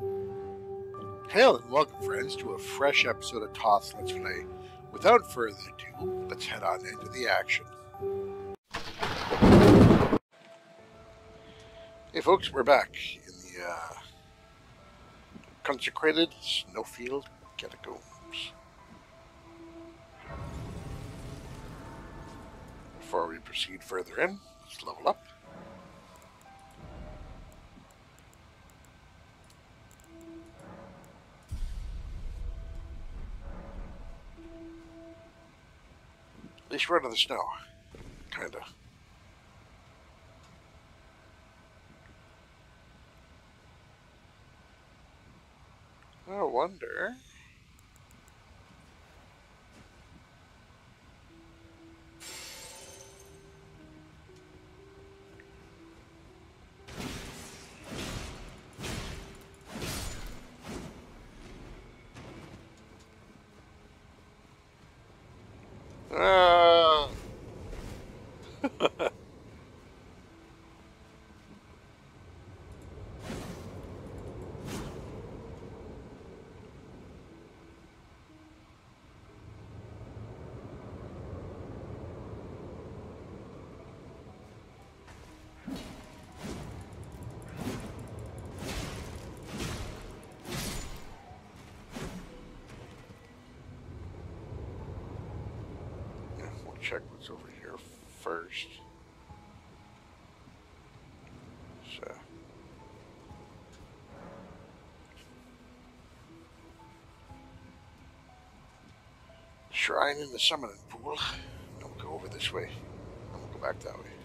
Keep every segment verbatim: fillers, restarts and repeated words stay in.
Hail and welcome, friends, to a fresh episode of Toss Let's Play. Without further ado, let's head on into the action. Hey folks, we're back in the uh, consecrated snowfield catacombs. Before we proceed further in, let's level up. At least we're out of the snow. Kinda. I wonder... Uh... Check what's over here first. So, shrine in the summoning pool. Don't go over this way. I'm gonna go back that way.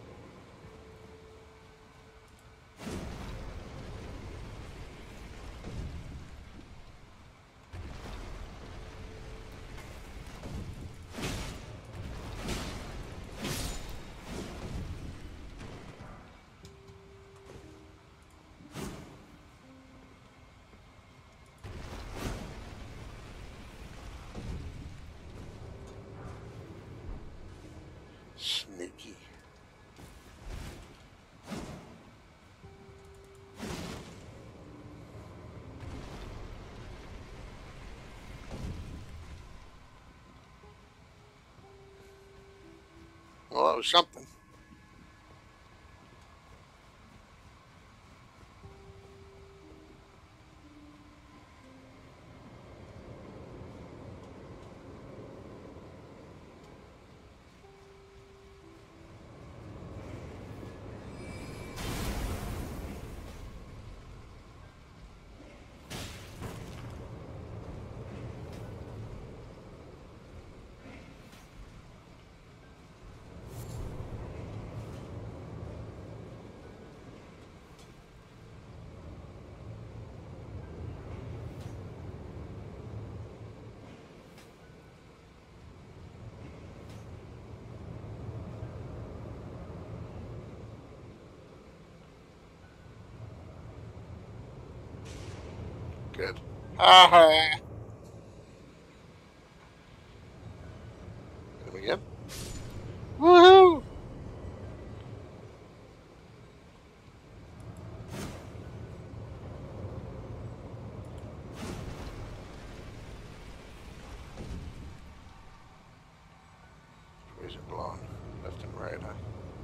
Sneaky. Well, that was something. Good. Ah! Hit him again. Woohoo! Where's it blowing? Left and right, huh?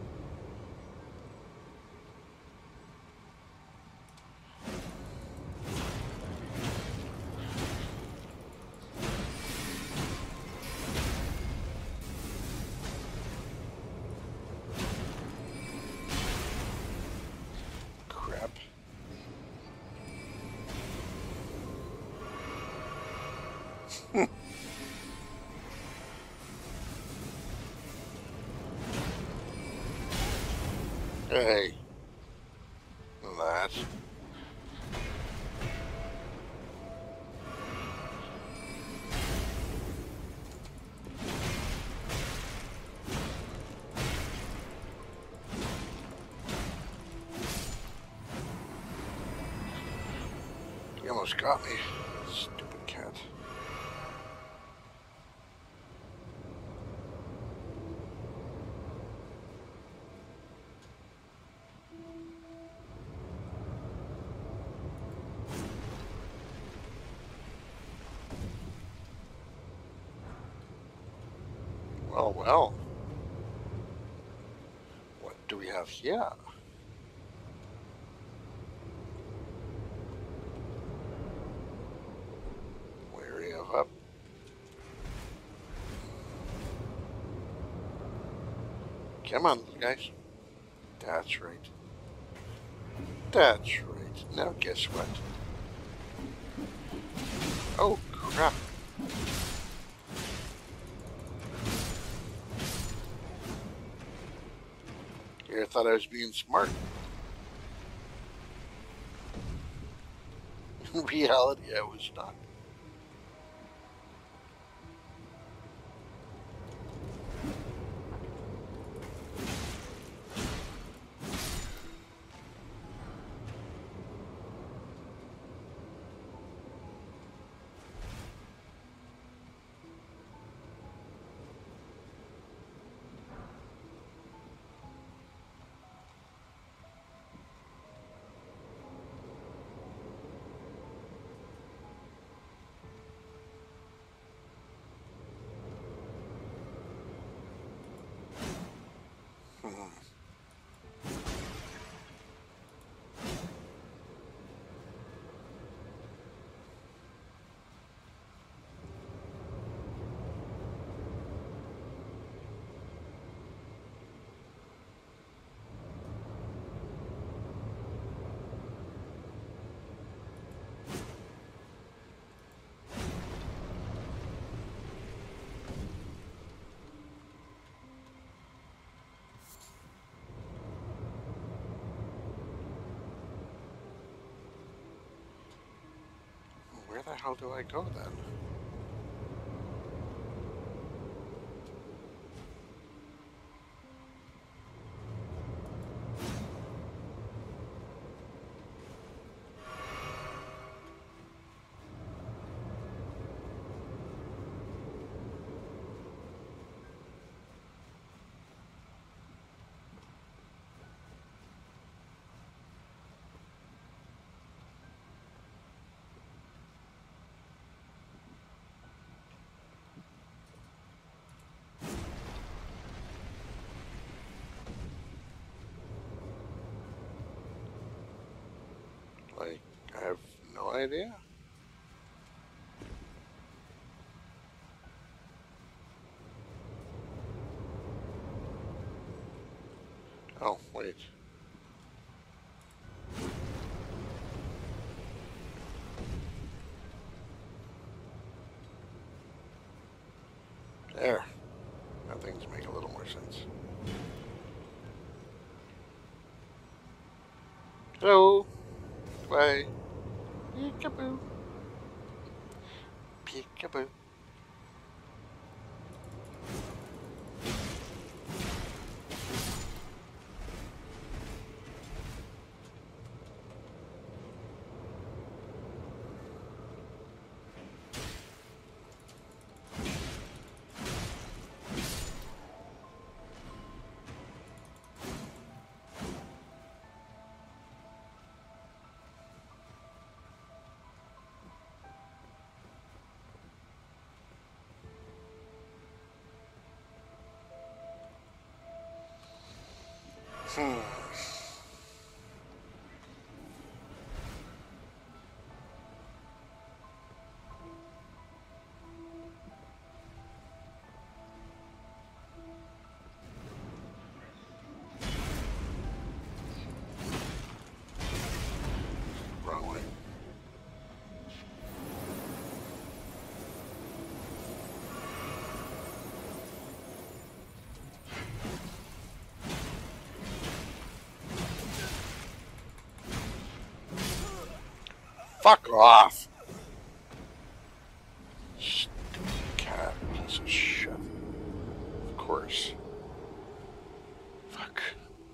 Hey. That. You almost got me, stupid cat. Oh, well. What do we have here? Wary of up. Come on, guys. That's right. That's right. Now guess what? Oh, crap. I thought I was being smart. In reality, I was not. Where the hell do I go then? Like, I have no idea. Oh, wait. There. Now things make a little more sense. Hello. Bye. Peekaboo. Peekaboo. Hmm. Wrong way. Fuck off! Stupid cat, piece of shit. Of course. Fuck.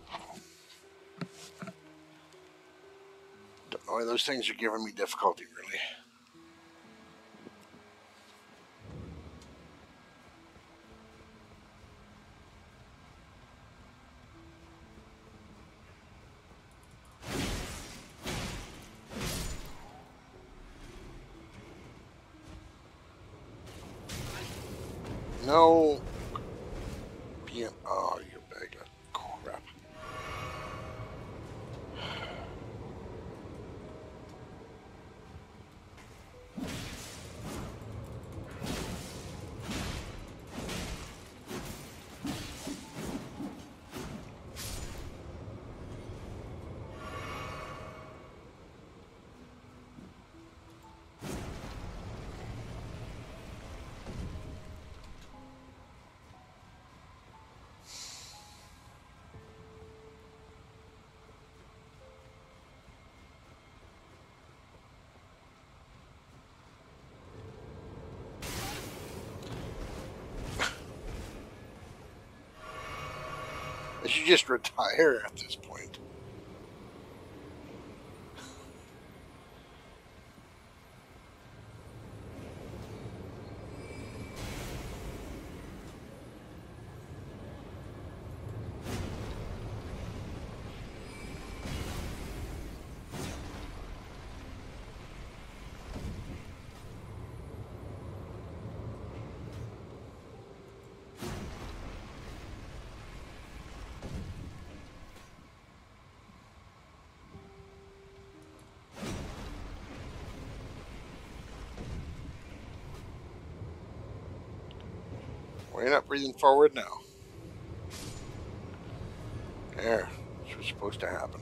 Don't know why those things are giving me difficulty, really. No. Yeah. Oh, your bag of crap. I should just retire at this point. Why are you not breathing forward now? There. That's what's supposed to happen.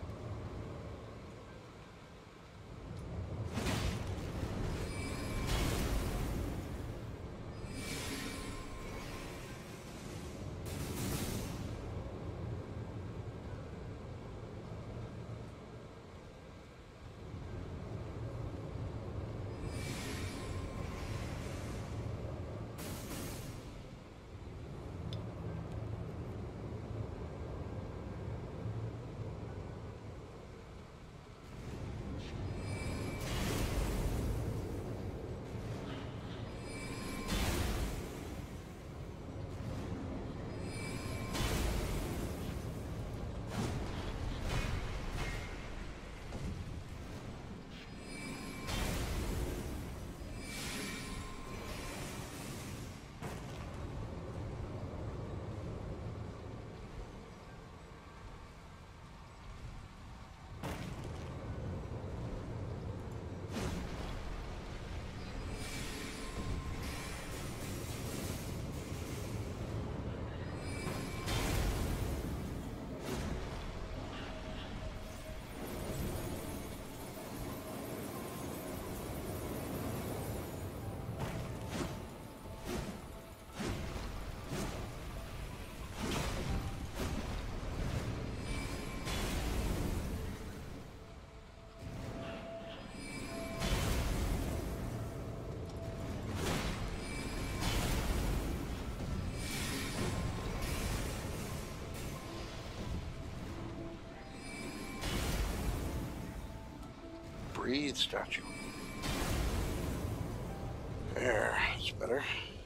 Breathe, statue. There, that's better.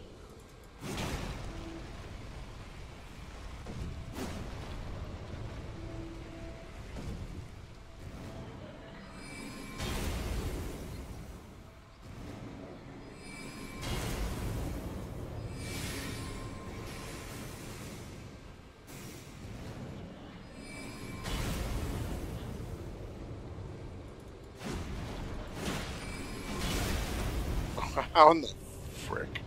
How in the frick?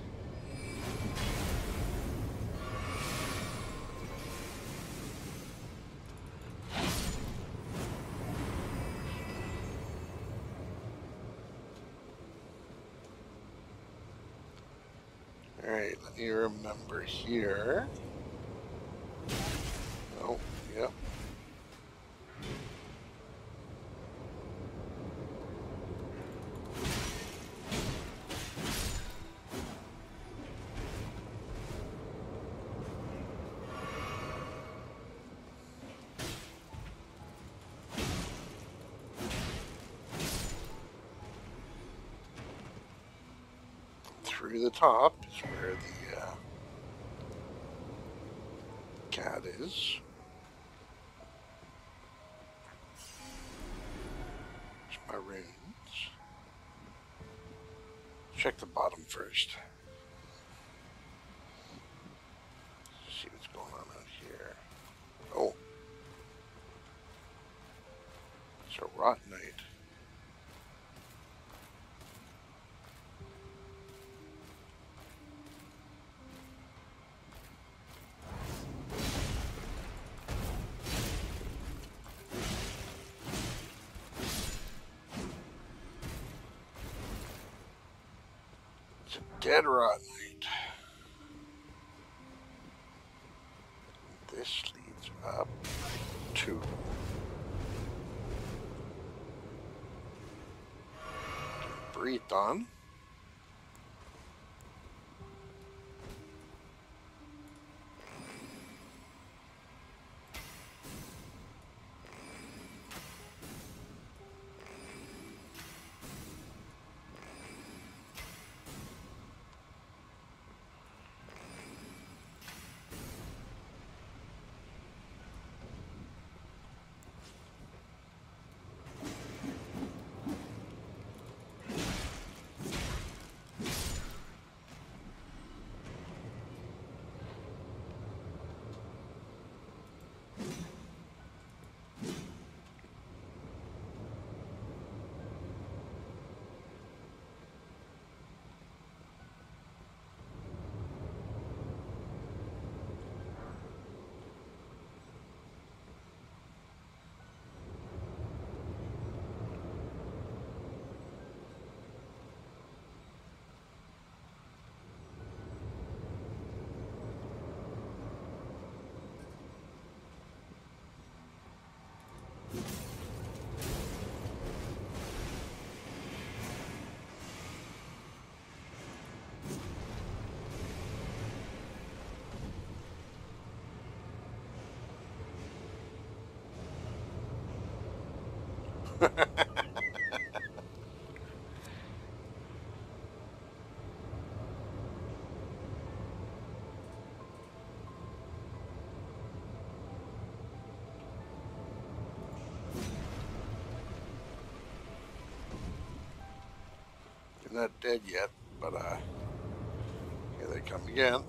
Alright, let me remember here. Oh, yep. Through the top is where the uh, cat is. There's my runes. Check the bottom first. see what's going on out here. Oh. It's a rot night. It's a dead rot night. This leads up to breathe on. They're not dead yet, but uh, here they come again.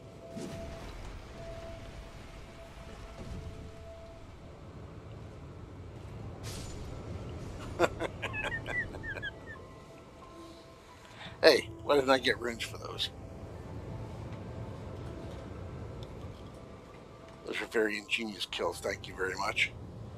Hey, why didn't I get runes for those? Those are very ingenious kills, thank you very much.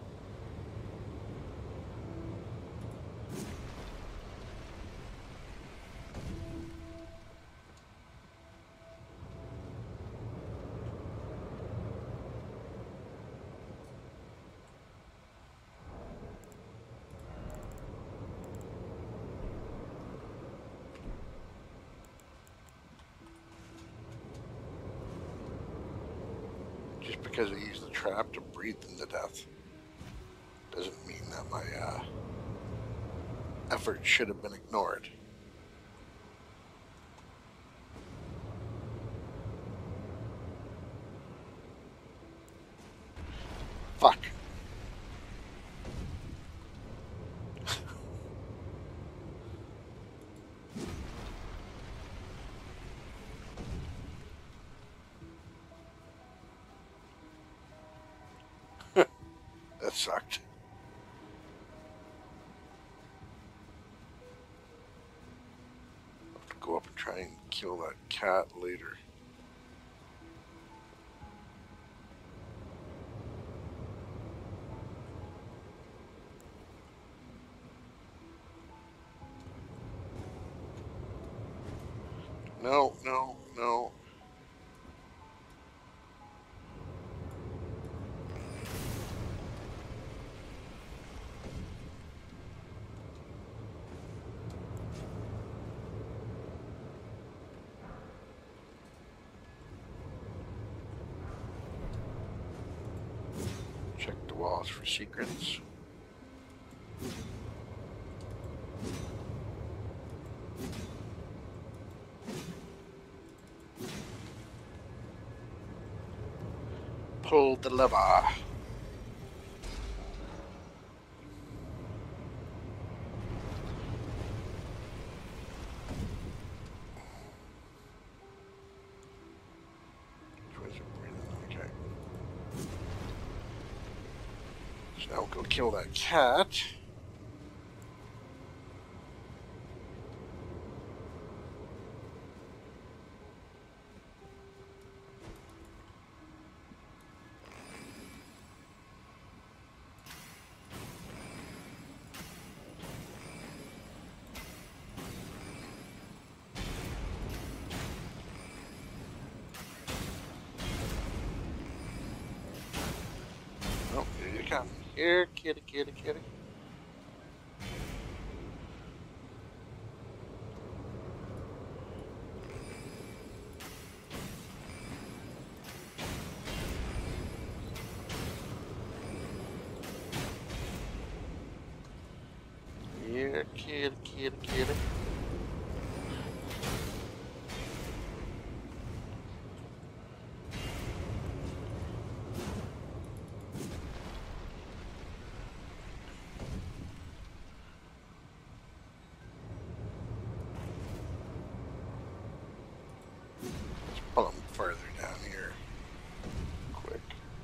Just because I used the trap to breathe them to death doesn't mean that my uh, effort should have been ignored. Fuck. That sucked. I'll have to go up and try and kill that cat later. No, no, no. Check the walls for secrets. Pull the lever. Which way is it breathing? So now we'll go kill that cat. Oh, here you come. Here, kitty, kitty, kitty. Here, kitty, kitty, kitty. Pull them further down here. Quick.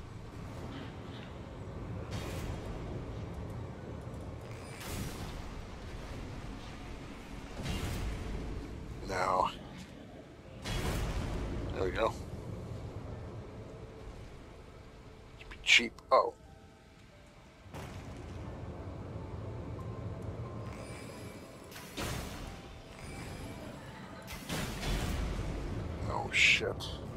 Now. There we go. Let's be cheap. Oh. Oh, shit.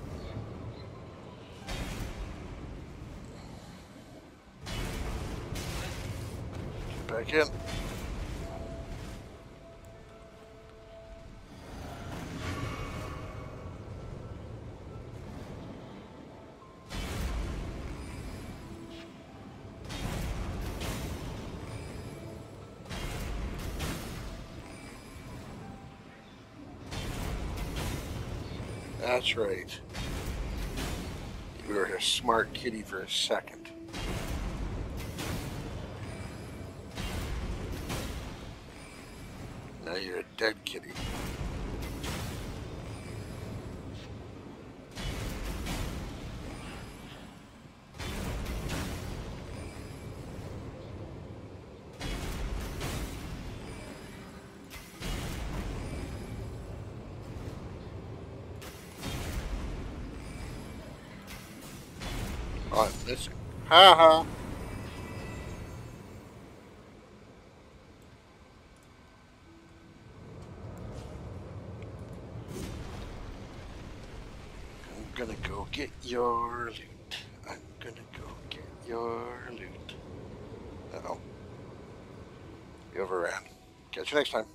Get back in. That's right. You were a smart kitty for a second. Now you're a dead kitty. Oh, I'm missing. Ha ha. I'm gonna go get your loot. I'm gonna go get your loot. Uh-oh. You overran. Catch you next time.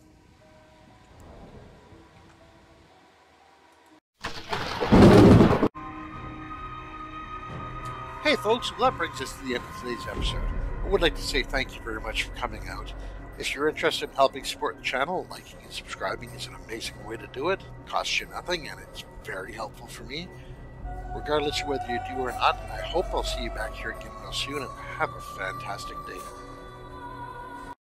Hey folks, well that brings us to the end of today's episode. I would like to say thank you very much for coming out. If you're interested in helping support the channel, liking and subscribing is an amazing way to do it. It costs you nothing and it's very helpful for me. Regardless of whether you do or not, I hope I'll see you back here again real soon and have a fantastic day.